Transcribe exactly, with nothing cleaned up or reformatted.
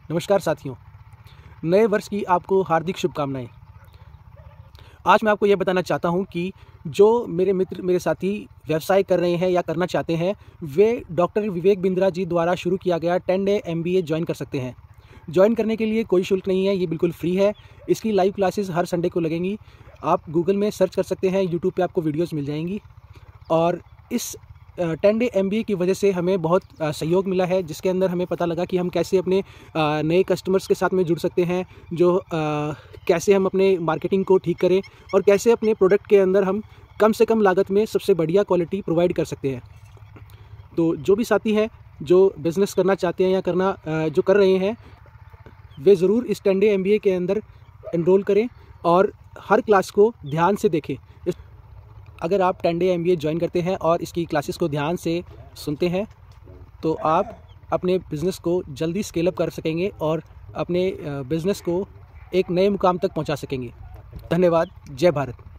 नमस्कार साथियों, नए वर्ष की आपको हार्दिक शुभकामनाएं। आज मैं आपको यह बताना चाहता हूं कि जो मेरे मित्र मेरे साथी व्यवसाय कर रहे हैं या करना चाहते हैं, वे डॉक्टर विवेक बिंद्रा जी द्वारा शुरू किया गया ten day M B A join कर सकते हैं। ज्वाइन करने के लिए कोई शुल्क नहीं है, ये बिल्कुल फ्री है। इसकी लाइव क्लासेस हर संडे को लगेंगी। आप गूगल में सर्च कर सकते हैं, यूट्यूब पे आपको वीडियोस मिल जाएंगी। और इस ten day M B A की वजह से हमें बहुत सहयोग मिला है, जिसके अंदर हमें पता लगा कि हम कैसे अपने नए कस्टमर्स के साथ में जुड़ सकते हैं, जो आ, कैसे हम अपने मार्केटिंग को ठीक करें और कैसे अपने प्रोडक्ट के अंदर हम कम से कम लागत में सबसे बढ़िया क्वालिटी प्रोवाइड कर सकते हैं। तो जो भी साथी हैं जो बिज़नेस करना चाहते हैं या करना जो कर रहे हैं, वे ज़रूर इस ten day M B A के अंदर एनरोल करें और हर क्लास को ध्यान से देखें। अगर आप ten day M B A join करते हैं और इसकी क्लासेस को ध्यान से सुनते हैं तो आप अपने बिज़नेस को जल्दी स्केल अप कर सकेंगे और अपने बिज़नेस को एक नए मुकाम तक पहुंचा सकेंगे। धन्यवाद। जय भारत।